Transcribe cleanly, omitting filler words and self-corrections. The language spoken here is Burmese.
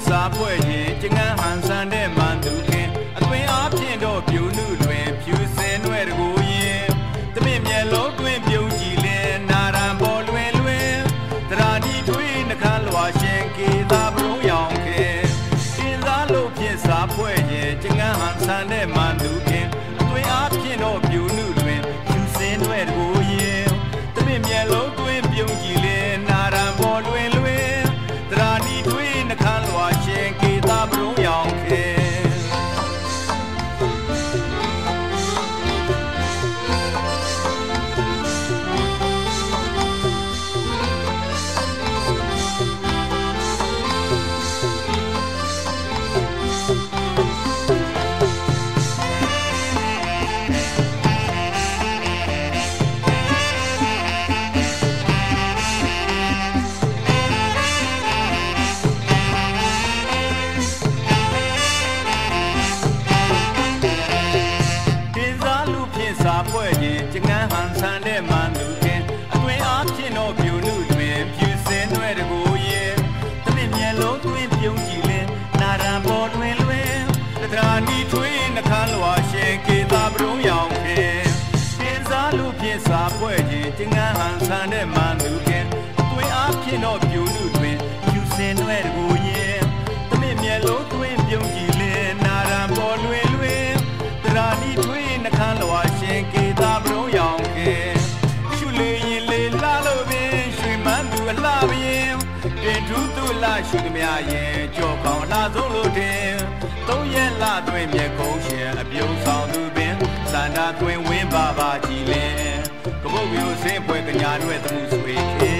စာပွဲရင်ကျငန်းဟန်ဆန်တဲ့မန်သူခင်အသွင်အားဖြင့်တော့ပြူနုတွင်ဖြူစင်ွဲ့တကူရင်တမင်မျက်လုံးတွင်ပြုံးကြည့်လင်းနာရန်ပေါ်လွင်လွင်တရာဒီထွေးနှခမ်းလွာရှင်ကေသာပရုံးရောင်ခင်တင်စားလို့ဖြင့်စာပွဲရင်ကျငန်းဟန်ဆန်တဲ့မန်သူခင်အသွင်အားဖြင့်တော့ပြူနုတွင်ဖြူစင်ွဲ့တကူရင်တမင်မျက်လုံးတွင်ပြုံးကြည့်လင်းနာရန်ပေါ်လွင်လွင်တရာဒီထွေးနှခမ်းလွာရှင်ကေသာပရုံးရောင်ခင်ပွဲရင်ကျငန်းဟန်ဆန်တဲ့မန်သူခင်အတွင်အားဖြင့်တော့ပြူနုတွင်ဖြူစင်ွဲ့တကူရင်တမင်မျက်လုံးတွင်ပြုံးကြည့်လင်းနာရန်ပေါ်တွင်လွင်တရာနီထွေးနှခမ်းလွာရှင်ကေသာပရုံးရောင်ခင်တင်စားလူဖြင့်စာပွဲရင်ကျငန်းဟန်ဆန်တဲ့မန်သူခင်အတွင်အားဖြင့်တော့ပြူနုတွင်ဖြူစင်ွဲ့တကူရင်တမင်မျက်လုံးတွင်ပြုံးကြည့်လင်းနာရန်ပေါ်တွင်လွင်တရာနီထွေးနှခမ်းလွာရှင်ကေသာပရုံးရောင်ခင်ရှုလေရင်လေလှလို့ပင်ရွှေမန်းသူအလှပင်တင်ထူးသူလှရှုသမျှရင်ကြော့ကောင်းလှဆုံးလို့တင်သုံးရက်လှသွင်းမြက်ကုန်းရှင်အပြုံးဆောင်သူပင်စန္ဒာသွင်းဝင်းပါပါကြည်လင်ကပုတ်မျိုးစင်းပွဲကညာနှွဲ့သမှုဆွေခင်